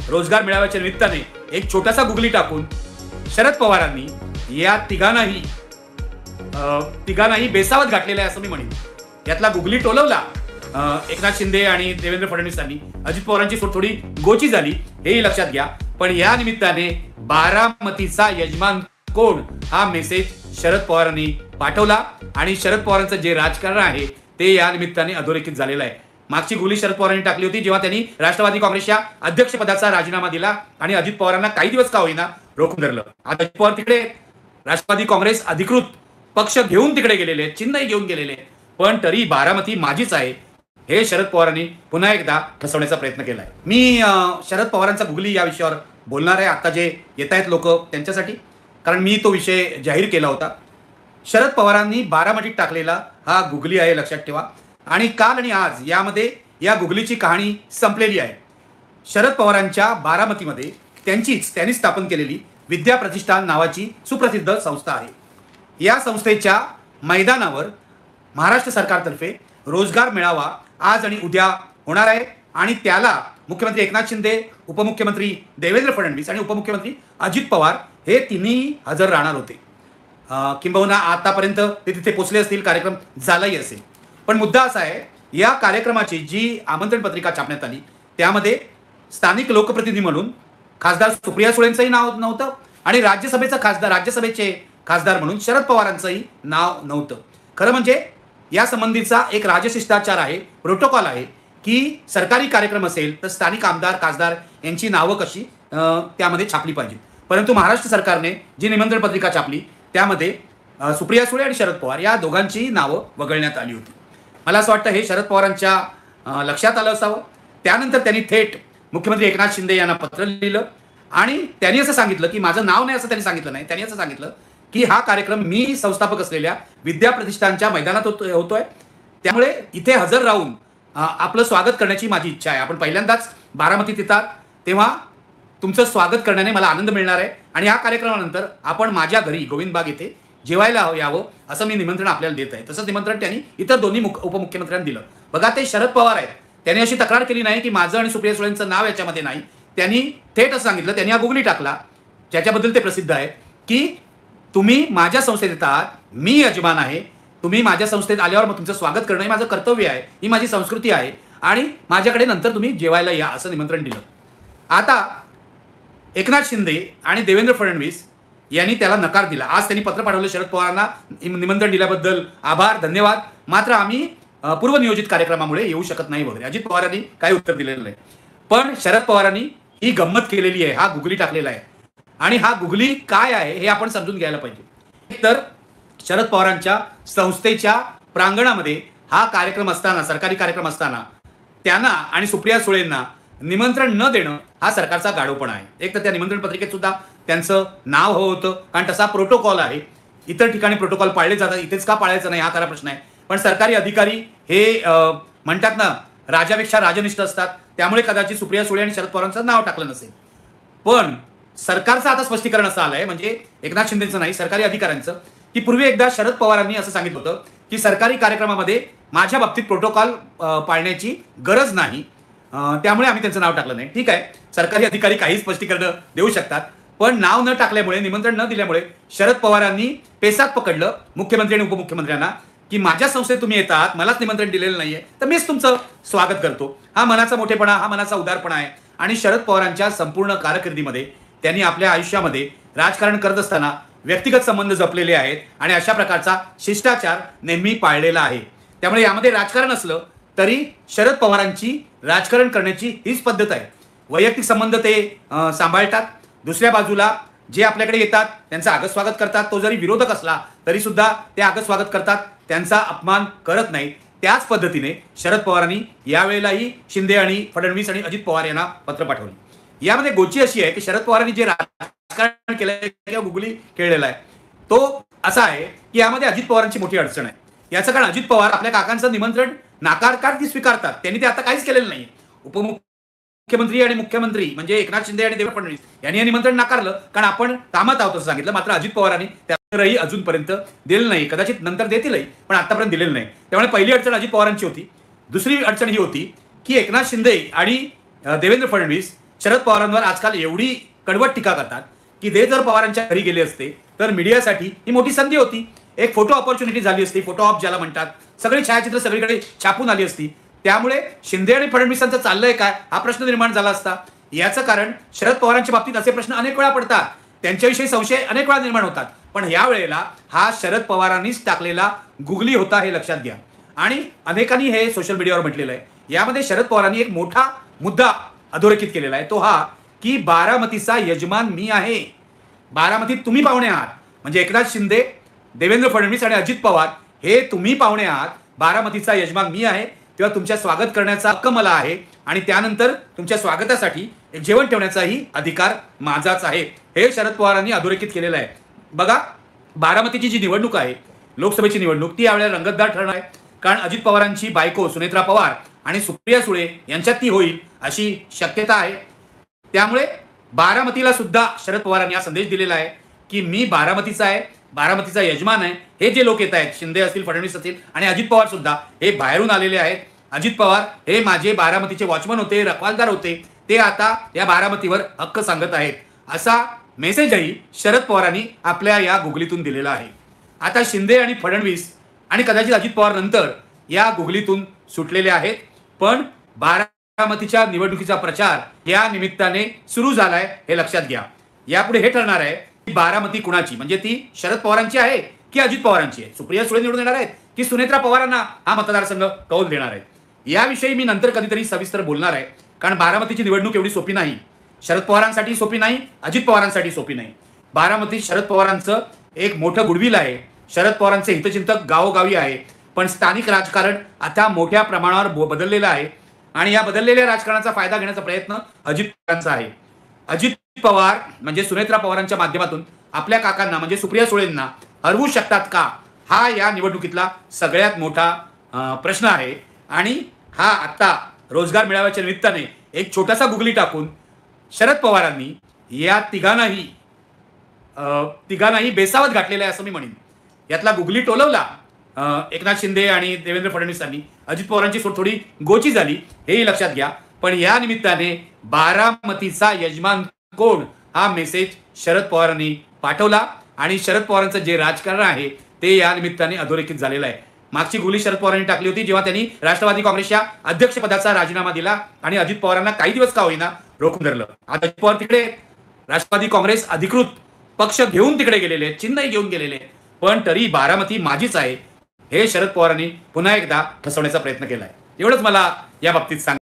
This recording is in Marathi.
रोजगार मेळाव्याच्या निमित्ताने एक छोटासा गुगली टाकून शरद पवारांनी या तिघांनाही बेसावत घातलेला आहे असं मी म्हणेन. यातला गुगली टोलवला एकनाथ शिंदे आणि देवेंद्र फडणवीसांनी. अजित पवारांची थोडी गोची झाली हेही लक्षात घ्या. पण या निमित्ताने बारामतीचा यजमान कोण हा मेसेज शरद पवारांनी पाठवला आणि शरद पवारांचं जे राजकारण आहे ते या निमित्ताने अधोरेखित झालेलं आहे. मागची गुगली शरद पवारांनी टाकली होती जेव्हा त्यांनी राष्ट्रवादी काँग्रेसच्या अध्यक्षपदाचा राजीनामा दिला आणि अजित पवारांना काही दिवस का होईना रोखून धरलं. आता अजित पवार तिकडे राष्ट्रवादी काँग्रेस अधिकृत पक्ष घेऊन तिकडे गेलेले आहेत, चिन्हही घेऊन गेलेले आहेत, पण तरी बारामती माझीच आहे हे शरद पवारांनी पुन्हा एकदा फसवण्याचा प्रयत्न केलाय. मी शरद पवारांचा गुगली या विषयावर बोलणार आहे आता जे येत आहेत लोक त्यांच्यासाठी, कारण मी तो विषय जाहीर केला होता. शरद पवारांनी बारामतीत टाकलेला हा गुगली आहे लक्षात ठेवा. आणि काल आणि आज यामध्ये या गुगलीची कहाणी संपलेली आहे. शरद पवारांच्या बारामतीमध्ये त्यांनी स्थापन केलेली विद्या प्रतिष्ठान नावाची सुप्रसिद्ध संस्था आहे. या संस्थेच्या मैदानावर महाराष्ट्र सरकारतर्फे रोजगार मेळावा आज आणि उद्या होणार आहे आणि त्याला मुख्यमंत्री एकनाथ शिंदे, उपमुख्यमंत्री देवेंद्र फडणवीस आणि उपमुख्यमंत्री अजित पवार हे तिन्ही हजर राहणार होते. किंबहुना आतापर्यंत ते तिथे पोहोचले असतील, कार्यक्रम झालाही असेल. पण मुद्दा असा आहे, या कार्यक्रमाची जी आमंत्रण पत्रिका छापण्यात आली त्यामध्ये स्थानिक लोकप्रतिनिधी म्हणून खासदार सुप्रिया सुळेंचंही नाव नव्हतं आणि राज्यसभेचे खासदार म्हणून शरद पवारांचंही नाव नव्हतं. खरं म्हणजे या संबंधीचा एक राजशिष्टाचार आहे, प्रोटोकॉल आहे की सरकारी कार्यक्रम असेल तर स्थानिक आमदार खासदार यांची नावं कशी त्यामध्ये छापली पाहिजे. परंतु महाराष्ट्र सरकारने जी निमंत्रण पत्रिका छापली त्यामध्ये सुप्रिया सुळे आणि शरद पवार या दोघांचीही नावं वगळण्यात आली होती. मला असं वाटतं हे शरद पवारांच्या लक्षात आलं असावं. त्यानंतर त्यांनी थेट मुख्यमंत्री एकनाथ शिंदे यांना पत्र लिहिलं आणि त्यांनी असं सांगितलं की माझं नाव नाही असं त्यांनी सांगितलं नाही. त्यांनी असं सांगितलं की हा कार्यक्रम मी संस्थापक असलेल्या विद्या प्रतिष्ठानच्या मैदानात होतोय, त्यामुळे इथे हजर राहून आपलं स्वागत करण्याची माझी इच्छा आहे. आपण पहिल्यांदाच बारामतीत येतात तेव्हा तुमचं स्वागत करण्याने मला आनंद मिळणार आहे आणि या कार्यक्रमानंतर आपण माझ्या घरी गोविंदबाग येथे जेवायला यावं असं मी निमंत्रण आपल्याला देत आहे. तसंच निमंत्रण त्यांनी इतर दोन्ही उपमुख्यमंत्र्यांना दिलं. बघा ते शरद पवार आहेत, त्यांनी अशी तक्रार केली नाही की माझं आणि सुप्रिया सुळेंचं नाव याच्यामध्ये नाही. त्यांनी थेट असं सांगितलं, त्यांनी हा गुगली टाकला ज्याच्याबद्दल ते प्रसिद्ध आहे की तुम्ही माझ्या संस्थेत येतात, मी यजमान आहे, तुम्ही माझ्या संस्थेत आल्यावर मग तुमचं स्वागत करणं हे माझं कर्तव्य आहे, ही माझी संस्कृती आहे आणि माझ्याकडे नंतर तुम्ही जेवायला या असं निमंत्रण दिलं. आता एकनाथ शिंदे आणि देवेंद्र फडणवीस यांनी त्याला नकार दिला. आज त्यांनी पत्र पाठवलं शरद पवारांना निमंत्रण दिल्याबद्दल आभार, धन्यवाद, मात्र आम्ही पूर्वनियोजित कार्यक्रमामुळे येऊ शकत नाही वगैरे. अजित पवारांनी काही उत्तर दिलेलं नाही. पण शरद पवारांनी ही गंमत केलेली आहे, हा गुगली टाकलेला आहे आणि हा गुगली काय आहे हे आपण समजून घ्यायला पाहिजे. तर शरद पवारांच्या संस्थेच्या प्रांगणामध्ये हा कार्यक्रम असताना, सरकारी कार्यक्रम असताना त्यांना आणि सुप्रिया सुळेंना निमंत्रण न देणं हा सरकारचा गाढवपणा आहे. एक तर त्या निमंत्रण पत्रिकेत सुद्धा त्यांचं नाव हवं होतं, कारण तसा प्रोटोकॉल आहे. इतर ठिकाणी प्रोटोकॉल पाळले जातात, इथेच का पाळायचं नाही हा खरा प्रश्न आहे. पण सरकारी अधिकारी हे म्हणतात ना राजापेक्षा राजनिष्ठ असतात, त्यामुळे कदाचित सुप्रिया सुळे आणि शरद पवारांचं नाव टाकलं नसेल. पण सरकारचं आता स्पष्टीकरण असं आलंय, म्हणजे एकनाथ शिंदेचं नाही, सरकारी अधिकाऱ्यांचं, की पूर्वी एकदा शरद पवारांनी असं सांगितलं होतं की सरकारी कार्यक्रमामध्ये माझ्या बाबतीत प्रोटोकॉल पाळण्याची गरज नाही, त्यामुळे आम्ही त्यांचं नाव टाकलं नाही. ठीक आहे, सरकारी अधिकारी काही स्पष्टीकरण देऊ शकतात, पण नाव न टाकल्यामुळे, निमंत्रण न दिल्यामुळे शरद पवारांनी पेसात पकडलं मुख्यमंत्री आणि उपमुख्यमंत्र्यांना की माझ्या संस्थेत तुम्ही येतात, मलाच निमंत्रण दिलेलं नाहीये, तर मीच तुमचं स्वागत करतो. हा मनाचा मोठेपणा, हा मनाचा उदारपणा आहे. आणि शरद पवारांच्या संपूर्ण कारकिर्दीमध्ये त्यांनी आपल्या आयुष्यामध्ये राजकारण करत असताना व्यक्तिगत संबंध जपलेले आहेत आणि अशा प्रकारचा शिष्टाचार नेहमी पाळलेला आहे. त्यामुळे यामध्ये राजकारण असलं तरी शरद पवारांची राजकारण करण्याची हीच पद्धत आहे. वैयक्तिक संबंध ते सांभाळतात, दुसऱ्या बाजूला जे आपल्याकडे येतात त्यांचं आगत स्वागत करतात. तो जरी विरोधक असला तरी सुद्धा ते आगत स्वागत करतात, त्यांचा अपमान करत नाही. त्याच पद्धतीने शरद पवारांनी यावेळेलाही शिंदे आणि फडणवीस आणि अजित पवार यांना पत्र पाठवले. यामध्ये गोची अशी आहे की शरद पवारांनी जे राजकारण केलंय किंवा गुगली खेळलेला आहे तो असा आहे की यामध्ये अजित पवारांची मोठी अडचण आहे. याचं कारण अजित पवार आपल्या काकांचं निमंत्रण नाकारतात की स्वीकारतात, त्यांनी ते आता काहीच केलेलं नाही. उपमुख्यमंत्री आणि मुख्यमंत्री म्हणजे एकनाथ शिंदे आणि देवेंद्र फडणवीस यांनी हे निमंत्रण नाकारलं कारण आपण कामात आहोत असं सांगितलं. मात्र अजित पवारांनी त्यावरही अजूनपर्यंत दिलेलं नाही, कदाचित नंतर देतीलही पण आतापर्यंत दिलेलं नाही. त्यामुळे पहिली अडचण अजित पवारांची होती. दुसरी अडचण ही होती की एकनाथ शिंदे आणि देवेंद्र फडणवीस शरद पवारांवर आजकाल एवढी कडवट टीका करतात की ते जर पवारांच्या घरी गेले असते तर मीडियासाठी ही मोठी संधी होती, एक फोटो ऑपॉर्च्युनिटी झाली असती, फोटो ऑप ज्याला म्हणतात, सगळी छायाचित्र सगळीकडे छापून आली असती. त्यामुळे शिंदे आणि फडणवीसांचं चाललंय काय हा प्रश्न निर्माण झाला असता. याचं कारण शरद पवारांच्या बाबतीत असे प्रश्न अनेक वेळा पडतात, त्यांच्याविषयी संशय अनेक वेळा निर्माण होतात, पण या वेळेला हा शरद पवारांनीच टाकलेला गुगली होता हे लक्षात घ्या. आणि अनेकांनी हे सोशल मीडियावर म्हटलेलं आहे. यामध्ये शरद पवारांनी एक मोठा मुद्दा अधोरेखित केलेला आहे, तो हा की बारामतीचा यजमान मी आहे. बारामतीत तुम्ही पाहुणे आहात, म्हणजे एकनाथ शिंदे, देवेंद्र फडणवीस आणि अजित पवार हे तुम्ही पाहुणे आहात. बारामतीचा यजमान मी आहे, तेव्हा तुमच्या स्वागत करण्याचा हक्क मला आहे आणि त्यानंतर तुमच्या स्वागतासाठी एक जेवण ठेवण्याचाही अधिकार माझाच आहे, हे शरद पवारांनी अधोरेखित केलेलं आहे. बघा, बारामतीची जी निवडणूक आहे, लोकसभेची निवडणूक, ती यावेळेला रंगतदार ठरणार आहे. कारण अजित पवारांची बायको सुनेत्रा पवार आणि सुप्रिया सुळे यांच्यात ती होईल अशी शक्यता आहे. त्यामुळे बारामतीला सुद्धा शरद पवारांनी हा संदेश दिलेला आहे की मी बारामतीचा आहे, बारामतीचा यजमान आहे. हे जे लोक येत आहेत, शिंदे असतील, फडणवीस असतील आणि अजित पवार सुद्धा, हे बाहेरून आलेले आहेत. अजित पवार हे माझे बारामतीचे वॉचमन होते, रखवालदार होते, ते आता या बारामतीवर हक्क सांगत आहेत, असा मेसेजही शरद पवारांनी आपल्या या गुगलीतून दिलेला आहे. आता शिंदे आणि फडणवीस आणि कदाचित अजित पवार नंतर या गुगलीतून सुटलेले आहेत. पण बारामतीच्या निवडणुकीचा प्रचार या निमित्ताने सुरू झालाय हे लक्षात घ्या. यापुढे हे ठरणार आहे की बारामती कुणाची, म्हणजे ती शरद पवारांची आहे की अजित पवारांची आहे, सुप्रिया सुळे निवडून येणार आहेत की सुनेत्रा पवारांना हा मतदारसंघ कौल देणार आहे. याविषयी मी नंतर कधीतरी सविस्तर बोलणार आहे. कारण बारामतीची निवडणूक एवढी सोपी नाही, शरद पवारांसाठी सोपी नाही, अजित पवारांसाठी सोपी नाही. बारामती शरद पवारांचं एक मोठं गुडविल आहे, शरद पवारांचे हितचिंतक गावोगावी आहे. पण स्थानिक राजकारण आता मोठ्या प्रमाणावर बदललेलं आहे आणि या बदललेल्या राजकारणाचा फायदा घेण्याचा प्रयत्न अजित पवारांचा आहे. अजित पवार म्हणजे सुनेत्रा पवारांच्या माध्यमातून आपल्या काकांना म्हणजे सुप्रिया सुळेंना हरवू शकतात का, हा या निवडणुकीतला सगळ्यात मोठा प्रश्न आहे. आणि हा आता रोजगार मेळाव्याच्या निमित्ताने एक छोटासा गुगली टाकून शरद पवारांनी या तिघांनाही बेसावत घातलेला आहे असं मी म्हणेन. यातला गुगली टोलवला एकनाथ शिंदे आणि देवेंद्र फडणवीसांनी, अजित पवारांची थोडी गोची झाली हेही लक्षात घ्या. पण या निमित्ताने बारामतीचा यजमान कोण हा मेसेज शरद पवारांनी पाठवला आणि शरद पवारांचं जे राजकारण आहे ते या निमित्ताने अधोरेखित झालेलं आहे. मागची गुगली शरद पवारांनी टाकली होती जेव्हा त्यांनी राष्ट्रवादी काँग्रेसच्या अध्यक्षपदाचा राजीनामा दिला आणि अजित पवारांना काही दिवस का होईना रोखून धरलं. आता अजित पवार तिकडे राष्ट्रवादी काँग्रेस अधिकृत पक्ष घेऊन तिकडे गेलेले आहेत, चिन्हही घेऊन गेलेले आहेत, पण तरी बारामती माझीच आहे हे शरद पवारांनी पुन्हा एकदा फसवण्याचा प्रयत्न केलाय. एवढंच मला या बाबतीत सांग